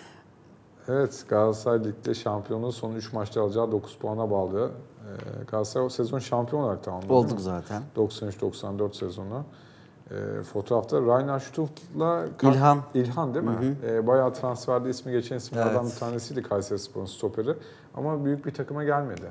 Evet, Galatasaray Lig'de şampiyonluğu son üç maçta alacağı dokuz puana bağlı. Ee, Galatasaray o sezon şampiyon olarak tamamladı. olduk değil mi? zaten. doksan üç doksan dört sezonu. Ee, fotoğrafta Rainer Stult'la Ka- İlhan. İlhan değil mi? Hı hı. Ee, bayağı transferde ismi geçen isimlerden Evet. bir tanesiydi Kayserispor'un stoperi. Ama büyük bir takıma gelmedi.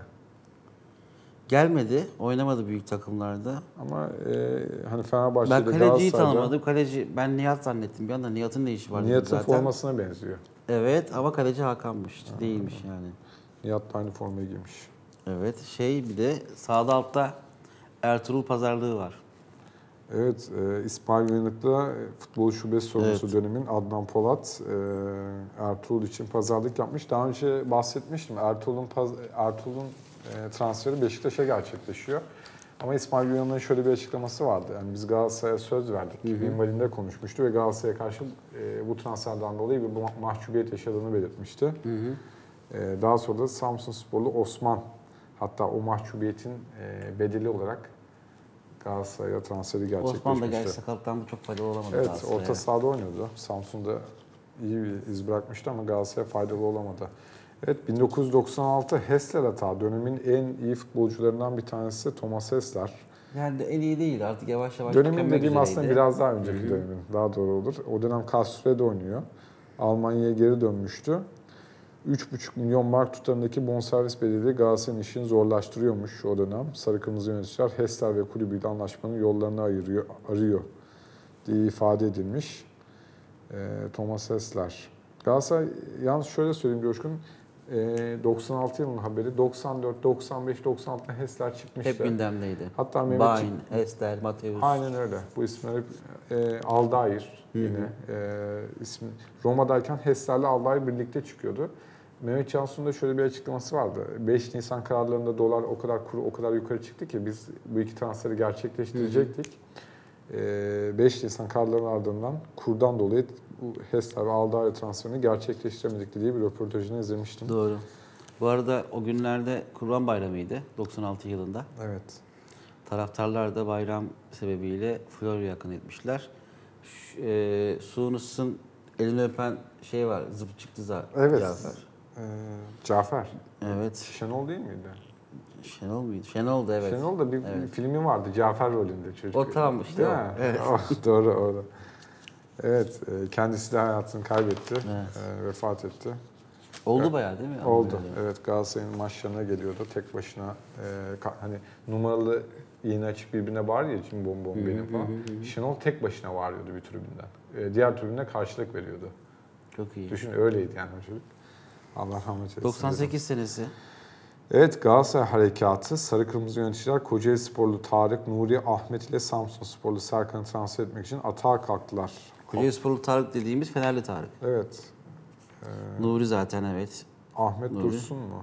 Gelmedi, oynamadı büyük takımlarda. Ama e, hani Fenerbahçe'de, Ben kaleciyi Galatasaray'da tanımadım. Kaleci, ben Nihat zannettim bir anda. Nihat'ın ne işi var dedim Nihat'ın zaten. formasına benziyor. Evet ama kaleci Hakan'mış. Değilmiş yani. Nihat da aynı formayı giymiş. Evet, şey bir de sağda altta Ertuğrul Pazarlığı var. Evet, e, İsmail Uyanık'la futbol şubesi sorumlusu Evet. dönemin Adnan Polat e, Ertuğrul için pazarlık yapmış. Daha önce bahsetmiştim. Ertuğrul'un paz- Ertuğrul'un e, transferi Beşiktaş'a gerçekleşiyor. Ama İsmail Uyanık'ın şöyle bir açıklaması vardı. Yani biz Galatasaray'a söz verdik. Minvalinde konuşmuştu ve Galatasaray'a karşı e, bu transferden dolayı bir ma- mahcubiyet yaşadığını belirtmişti. Hı hı. E, daha sonra da Samsunsporlu Osman, hatta o mahcubiyetin e, bedeli olarak Galatasaray'a transferi gerçekleşmişti. Osman da gerçi sakatlıktan bu çok faydalı olamadı Evet, Galatasaray'a. orta sahada oynuyordu. Samsun'da iyi bir iz bırakmıştı ama Galatasaray'a faydalı olamadı. Evet, bin dokuz yüz doksan altı Hessler hata. Dönemin en iyi futbolcularından bir tanesi Thomas Hessler. Yani de en iyi değil artık yavaş yavaş Dönemin tükenmek dediğim aslında üzereydi. biraz daha önceki Hı hı. dönemin. Daha doğru olur. O dönem Kastru'da oynuyor. Almanya'ya geri dönmüştü. üç buçuk milyon mark tutarındaki bonservis bedeli Galatasaray'ın işini zorlaştırıyormuş o dönem. Sarı Kırmızı yöneticiler Hessler ve kulübüyle anlaşmanın yollarını ayırıyor, arıyor diye ifade edilmiş. E, Thomas Hessler. Galatasaray, yalnız şöyle söyleyeyim Coşkun, e, doksan altı yılının haberi, doksan dört, doksan beş, doksan altıda Hessler çıkmıştı. Hep gündemdeydi. Hatta Mehmet Bain, Ester, Mateus. Aynen öyle. Bu isimler hep e, Aldair yine e, ismi. Roma'dayken Hessler'le Aldair birlikte çıkıyordu. Mehmet Cansu'nun da şöyle bir açıklaması vardı. beş Nisan kararlarında dolar o kadar kuru, o kadar yukarı çıktı ki biz bu iki transferi gerçekleştirecektik. E, beş Nisan kararlarının ardından kurdan dolayı bu Hessler ve Aldair transferini gerçekleştiremedik diye bir röportajını izlemiştim. Doğru. Bu arada o günlerde Kurban Bayramı'ydı doksan altı yılında. Evet. Taraftarlar da bayram sebebiyle Florya'ya akın etmişler. Şu, e, Sunus'un elini öpen şey var, zıp çıktı zaten. Evet. Cafer. E, Cafer. Evet. Şenol değil miydi? Şenol muydu? Şenol'du evet. Şenol da bir Evet. filmi vardı Cafer rolünde çocuk. O tamam işte Değil o. mi? Evet. O, doğru orada. Evet, e, kendisi de hayatını kaybetti, Evet. e, vefat etti. Oldu Evet. bayağı değil mi? Oldu. Böyle. Evet, Galatasaray'ın maçlarına geliyordu tek başına. E, ka- hani numaralı iğne açıp birbirine bağırıyor ya, şimdi bom bom Hı hı, benim falan. hı hı. Şenol tek başına bağırıyordu bir tribünden. E, diğer tribünde karşılık veriyordu. Çok iyi. Düşün, öyleydi yani o çocuk. Allah rahmet eylesin. doksan sekiz senesi. Evet, Galatasaray Harekatı, Sarı Kırmızı yöneticiler Kocaeli Sporlu Tarık, Nuri Ahmet ile Samsun Sporlu Serkan'ı transfer etmek için atağa kalktılar. Kocaeli Sporlu Tarık dediğimiz Fenerli Tarık. Evet. Ee, Nuri zaten evet. Ahmet Nuri. Dursun mu?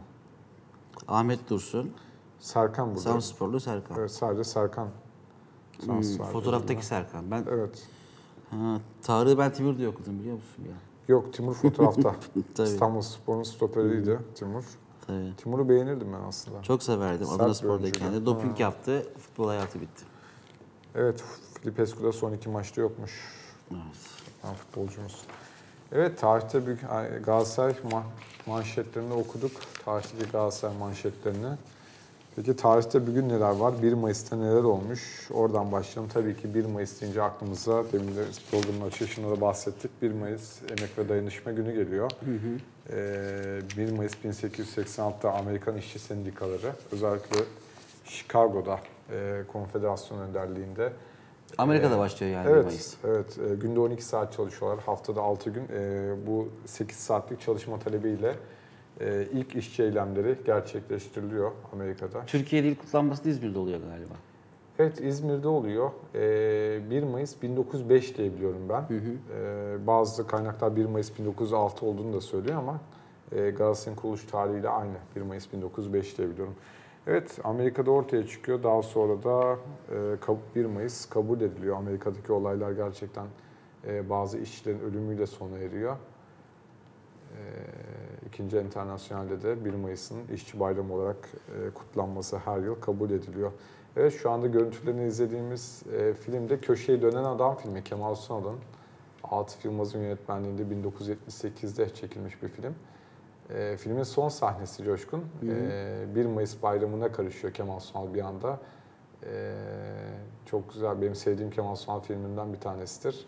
Ahmet Dursun. Serkan burada. Samsun Sporlu Serkan. Evet, sadece Serkan transfer Hmm, fotoğraftaki edildi. Serkan. Ben Evet. ha, Tarık'ı ben Timur'da okudum biliyor musun ya? Yok, Timur fotoğrafta. Tabii. İstanbulspor'un stoperiydi Timur. Tabii. Timur'u beğenirdim ben aslında. Çok severdim. Sert Adana bir Spor'dayken de oyuncuydu. doping Ha. yaptı. Futbol hayatı bitti. Evet, Filipescu da son iki maçta yokmuş. Evet. Ha, futbolcumuz. Evet, tarihte büyük Galatasaray ma- manşetlerini okuduk. Tarihteki Galatasaray manşetlerini. Peki tarihte bugün neler var? bir Mayıs'ta neler olmuş? Oradan başlayalım. Tabii ki bir Mayıs deyince aklımıza, demin de programın açılışında da bahsettik. bir Mayıs Emek ve Dayanışma Günü geliyor. Hı hı. Ee, bir Mayıs bin sekiz yüz seksen altıda Amerikan İşçi Sendikaları, özellikle Chicago'da e, konfederasyon önderliğinde. Amerika'da e, başlıyor yani evet, bir Mayıs. Evet, e, günde on iki saat çalışıyorlar, haftada altı gün. E, bu sekiz saatlik çalışma talebiyle e, ilk işçi eylemleri gerçekleştiriliyor Amerika'da. Türkiye'de ilk kutlanması da İzmir'de oluyor galiba. Evet, İzmir'de oluyor. E, bir Mayıs bin dokuz yüz beş diye biliyorum ben. Hı hı. E, bazı kaynaklar bir Mayıs bin dokuz yüz altı olduğunu da söylüyor ama e, Galatasaray'ın kuruluş tarihiyle aynı. bir Mayıs bin dokuz yüz beş diye biliyorum. Evet, Amerika'da ortaya çıkıyor. Daha sonra da e, bir Mayıs kabul ediliyor. Amerika'daki olaylar gerçekten e, bazı işçilerin ölümüyle sona eriyor. E, İkinci Enternasyonel'de de bir Mayıs'ın işçi bayramı olarak e, kutlanması her yıl kabul ediliyor. Evet, şu anda görüntülerini izlediğimiz e, filmde Köşeyi Dönen Adam filmi, Kemal Sunal'ın Atıf Yılmaz'ın yönetmenliğinde bin dokuz yüz yetmiş sekizde çekilmiş bir film. E, filmin son sahnesi Coşkun. Hı hı. E, bir Mayıs bayramına karışıyor Kemal Sunal bir anda. E, çok güzel, benim sevdiğim Kemal Sunal filminden bir tanesidir.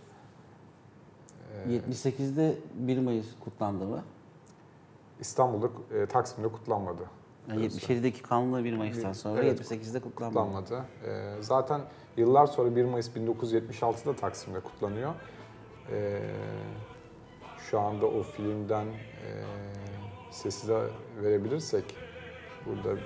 E, yetmiş sekizde bir Mayıs kutlandı mı? İstanbul'da, e, Taksim'de kutlanmadı. Yani yetmiş yedideki kanunla bir Mayıs'tan sonra Evet, yetmiş sekizde kutlanmadı. kutlanmadı. E, zaten yıllar sonra bir Mayıs bin dokuz yüz yetmiş altıda Taksim'de kutlanıyor. E, şu anda o filmden e, sesi de verebilirsek, burada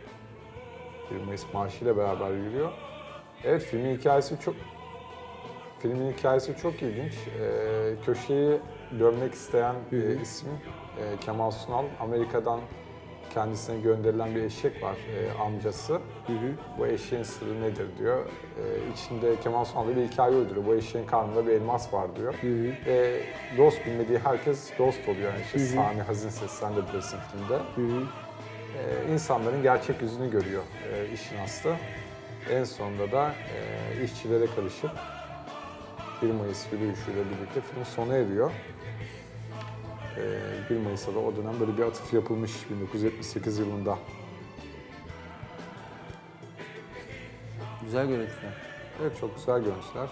bir Mayıs Marşı ile beraber yürüyor. Evet, filmin hikayesi çok filmin hikayesi çok ilginç. E, köşeyi dönmek isteyen e, isim e, Kemal Sunal. Amerika'dan kendisine gönderilen bir eşek var, e, amcası. Hı hı. Bu eşeğin sırrı nedir diyor. E, içinde Kemal Sunal bir hikaye uyduruyor. Bu eşeğin karnında bir elmas var diyor. Hı hı. Ve dost bilmediği herkes dost oluyor. Yani işte Hı hı. Sami Hazinses, sen de bilirsin filmde. Hı hı. E, insanların gerçek yüzünü görüyor e, işin aslı. En sonunda da e, işçilere karışıp bir Mayıs yürüyüşüyle birlikte film sona eriyor. bir Mayıs'ta da o dönem böyle bir atıf yapılmış bin dokuz yüz yetmiş sekiz yılında. Güzel görüntüler. Evet, çok güzel görüntüler.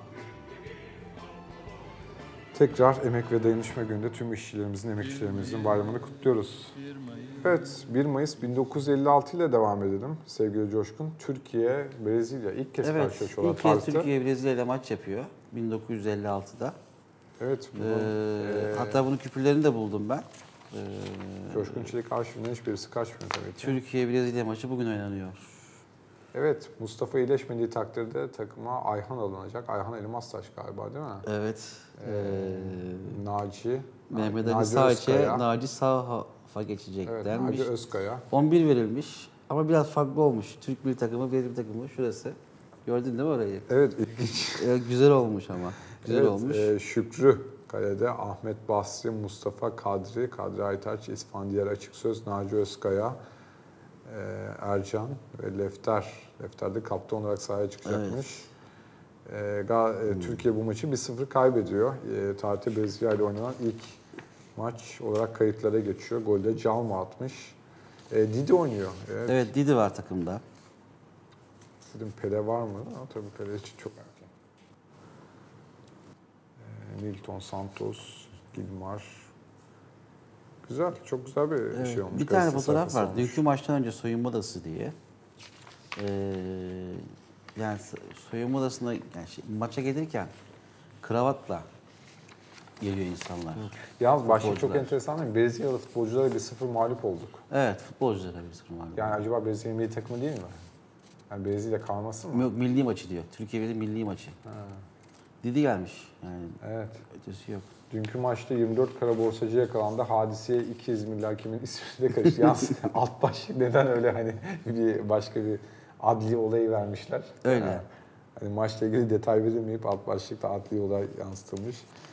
Tekrar Emek ve Dayanışma Günü'nde tüm işçilerimizin, emekçilerimizin bayramını kutluyoruz. Evet, bir Mayıs bin dokuz yüz elli altı ile devam edelim sevgili Coşkun. Türkiye, Brezilya ilk kez Evet, karşılaşıyorlar ilk kez tarihte. Türkiye Brezilya ile maç yapıyor bin dokuz yüz elli altıda. Evet. Bunun, Ee, e, hatta bunun küpürlerini de buldum ben. Ee, Coşkun Çelik arşivinden hiçbirisi kaçmıyor tabii ki. Türkiye Brezilya maçı bugün oynanıyor. Evet, Mustafa iyileşmediği takdirde takıma Ayhan alınacak. Ayhan Elmastaş galiba değil mi? Evet. Ee, Ee, Naci. Mehmet Ali Naci Sağçe, Özkaya. Naci Sağha geçecek Evet, denmiş. Naci Özkaya. on bir verilmiş ama biraz farklı olmuş. Türk bir takımı, Brezilya bir takımı şurası. Gördün değil mi orayı? Evet, ilginç. Ee, güzel olmuş ama. Güzel evet, olmuş. E, Şükrü kalede, Ahmet Basri, Mustafa Kadri, Kadri Aytaç, İsfandiyer Açıksöz, Naci Özkaya, e, Ercan ve Lefter. Lefter de kaptan olarak sahaya çıkacakmış. Evet. E, Ga- e, hmm. Türkiye bu maçı bir sıfır kaybediyor. E, tarihte Brezilya ile oynanan ilk maç olarak kayıtlara geçiyor. Golde Calma atmış. E, Didi oynuyor. Evet. evet, Didi var takımda. Dedim Pele var mı? Ama tabii Pele için çok erken. E, Nilton Santos, Gilmar. Güzel, çok güzel bir evet, şey olmuş. Bir tane fotoğraf var. Olmuş. Dünkü maçtan önce soyunma odası diye. Ee, yani soyunma odasına yani şey, maça gelirken kravatla geliyor insanlar. Yalnız başta çok enteresan değil mi? Brezilyalı futbolculara bir sıfır mağlup olduk. Evet, futbolculara bir sıfır mağlup. Yani acaba Brezilya milli takımı değil mi? Yani Brezilya kalmasın mı? Yok, milli maçı diyor. Türkiye'de milli maçı. Ha. Didi gelmiş. Yani evet. Ötesi yok. Dünkü maçta yirmi dört kara borsacı yakalandı. Hadiseye iki İzmirli hakimin ismini de karıştı. Yalnız alt başlık neden öyle hani bir başka bir adli olayı vermişler. Öyle. Yani, hani maçla ilgili detay verilmeyip alt başlıkta adli olay yansıtılmış.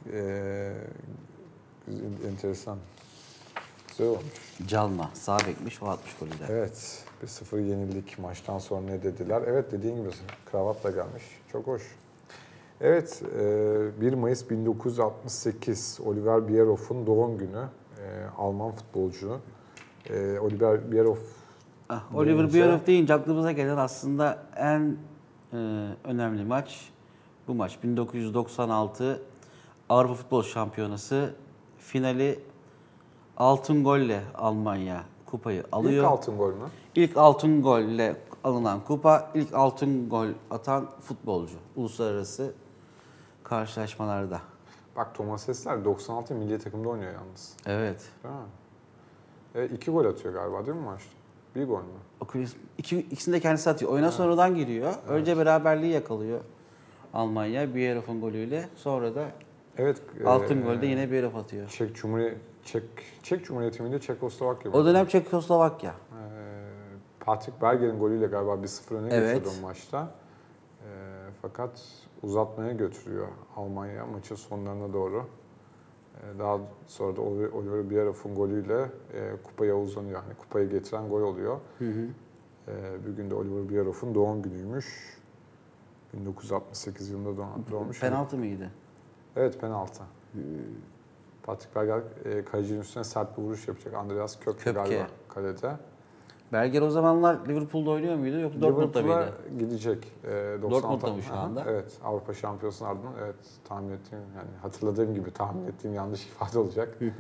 Ee, enteresan. Güzel olmuş. Calma sağ bekmiş, o atmış golü de. Evet. bir sıfır yenildik. Maçtan sonra ne dediler? Evet, dediğin gibi kravatla gelmiş. Çok hoş. Evet, bir Mayıs bin dokuz yüz altmış sekiz Oliver Bierhoff'un doğum günü. Alman futbolcu. Oliver Bierhoff ah, Oliver deyince... Bierhoff deyince aklımıza gelen aslında en e, önemli maç bu maç. bin dokuz yüz doksan altı Avrupa Futbol Şampiyonası finali altın golle Almanya kupayı alıyor. İlk altın gol mü? İlk altın golle alınan kupa, ilk altın gol atan futbolcu uluslararası karşılaşmalarda. Bak, Thomas Hessler doksan altı milli takımda oynuyor yalnız. Evet. Değil mi? E, iki gol atıyor galiba değil mi maçta? Bir gol mü? İki, ikisini de kendisi atıyor. Oyuna evet. sonradan giriyor. Evet. Önce beraberliği yakalıyor Almanya Bierhoff'un golüyle. Sonra da evet, altın e, golde yine Bierhoff atıyor. Çek Cumhuriyeti Çek Çek Cumhuriyeti miydi? Çekoslovakya. O dönem Çekoslovakya. E, Patrick Berger'in golüyle galiba bir sıfır öne evet. geçiyordu maçta. E, fakat uzatmaya götürüyor Almanya maçın sonlarına doğru. Daha sonra da Oliver Bierhoff'un golüyle e, kupaya uzanıyor. Yani kupayı getiren gol oluyor. Hı hı. E, bir gün de Oliver Bierhoff'un doğum günüymüş. bin dokuz yüz altmış sekiz yılında doğmuş. Penaltı mıydı? Evet, penaltı. Hmm. Patrick Berger e, kalecinin üstüne sert bir vuruş yapacak. Andreas Köpke, Köpke. galiba kalede. Berger o zamanlar Liverpool'da oynuyor muydu yoksa Dortmund'da mıydı? Liverpool'a gidecek. E, Dortmund'da mı şu anda? Evet, Avrupa Şampiyonası'nın ardından evet tahmin ettiğim, yani hatırladığım gibi tahmin ettiğim yanlış ifade olacak. e,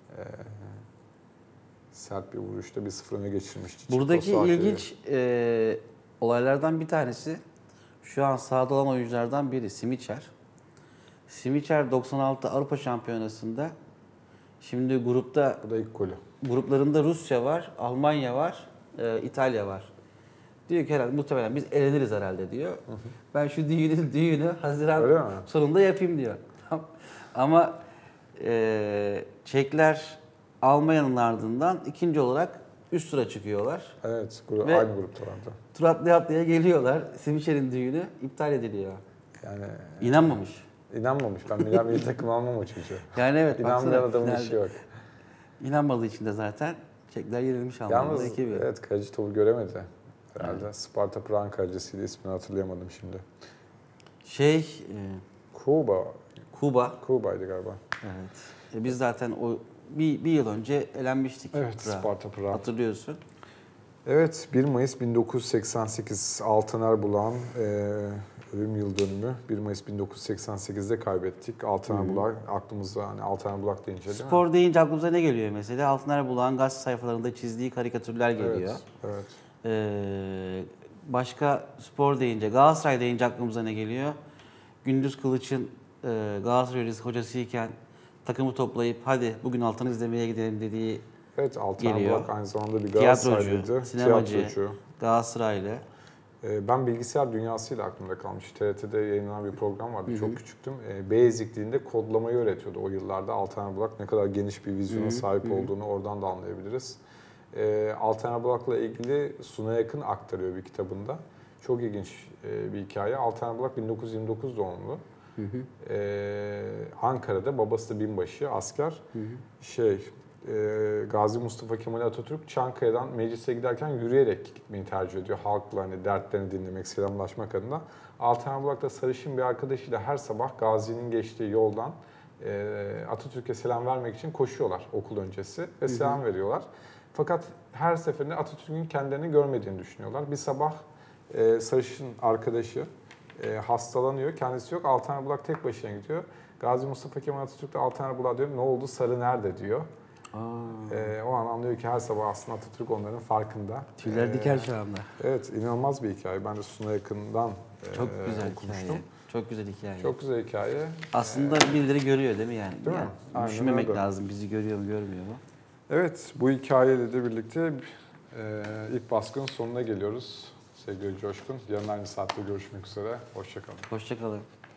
sert bir vuruşta bir sıfır öne geçirmişti. Buradaki ilginç e, olaylardan bir tanesi şu an sahada olan oyunculardan biri Simicer. Simicer doksan altı Avrupa Şampiyonası'nda şimdi grupta bu da ilk golü. Gruplarında Rusya var, Almanya var, e, İtalya var. Diyor ki herhalde muhtemelen biz eleniriz herhalde diyor. Hı hı. Ben şu düğünü, düğünü Haziran sonunda yapayım diyor. Ama e, Çekler Almanya'nın ardından ikinci olarak üst tura çıkıyorlar. Evet, gru- Ve aynı gruptalardı. Tur atlaya atlaya geliyorlar. Simicer'in düğünü iptal ediliyor. Yani İnanmamış. İnanmamış. Ben Milan milli takım almam o çocuğu. Yani evet. İnanmayan adamın işi yok. İnanmadığı için de zaten Çekler yenilmiş Almanya'da iki bir. Evet, kaleci topu göremedi herhalde. Evet. Sparta Prag'ın kalecisiydi, ismini hatırlayamadım şimdi. Şey... E, Kuba. Kuba. Kuba'ydı galiba. Evet. E biz zaten o bir, bir yıl önce elenmiştik. Evet, Prag. Sparta Prag. Hatırlıyorsun. Evet, bir Mayıs bin dokuz yüz seksen sekiz Altaner Bulak'ın e, ölüm yıl dönümü. bir Mayıs bin dokuz yüz seksen sekizde kaybettik. Altaner hmm. Bulak aklımızda, hani Altaner Bulak deyince değil mi? Spor deyince aklımıza ne geliyor mesela? Altaner Bulak'ın gazete sayfalarında çizdiği karikatürler geliyor. Evet, evet. Ee, başka spor deyince, Galatasaray deyince aklımıza ne geliyor? Gündüz Kılıç'ın e, Galatasaray hocasıyken takımı toplayıp hadi bugün Altan'ı izlemeye gidelim dediği evet, Altaner geliyor. Bulak aynı zamanda bir Galatasaraylıydı. Tiyatrocu, sinemacı, Tiyatrocu. Galatasaraylı. Ben bilgisayar dünyasıyla aklımda kalmış. T R T'de yayınlanan bir program vardı. Hı hı. Çok küçüktüm. B ezikliğinde kodlamayı öğretiyordu o yıllarda. Altaner Bulak ne kadar geniş bir vizyona hı hı. sahip hı hı. olduğunu oradan da anlayabiliriz. Altaner Bulak'la ilgili Suna Yakın aktarıyor bir kitabında. Çok ilginç bir hikaye. Altaner Bulak bin dokuz yüz yirmi dokuz doğumlu. Hı hı. Ee, Ankara'da, babası da binbaşı, asker. Hı hı. Şey, e, Gazi Mustafa Kemal Atatürk Çankaya'dan meclise giderken yürüyerek gitmeyi tercih ediyor. Halkla hani dertlerini dinlemek, selamlaşmak adına. Altaner Bulak da sarışın bir arkadaşıyla her sabah Gazi'nin geçtiği yoldan e, Atatürk'e selam vermek için koşuyorlar okul öncesi ve selam hı hı. veriyorlar. Fakat her seferinde Atatürk'ün kendilerini görmediğini düşünüyorlar. Bir sabah e, sarışın arkadaşı E, hastalanıyor, kendisi yok. Altaner Bulak tek başına gidiyor. Gazi Mustafa Kemal Atatürk de Altaner Bulak diyor, ne oldu, sarı nerede diyor. E, o an anlıyor ki her sabah aslında Atatürk onların farkında. Tüyler e, diken şu anda. Evet, inanılmaz bir hikaye. Ben de Suna Yakın'dan Çok e, güzel okumuştum. Hikaye. Çok güzel hikaye. Çok güzel hikaye. Aslında ee, birileri görüyor değil mi yani? Değil yani mi? Aynen düşünmemek öyle. lazım, bizi görüyor mu görmüyor mu? Evet, bu hikayeyle de birlikte e, ilk baskının sonuna geliyoruz. Sevgili Coşkun, yarın aynı saatte görüşmek üzere. Hoşça kalın. Hoşça kalın.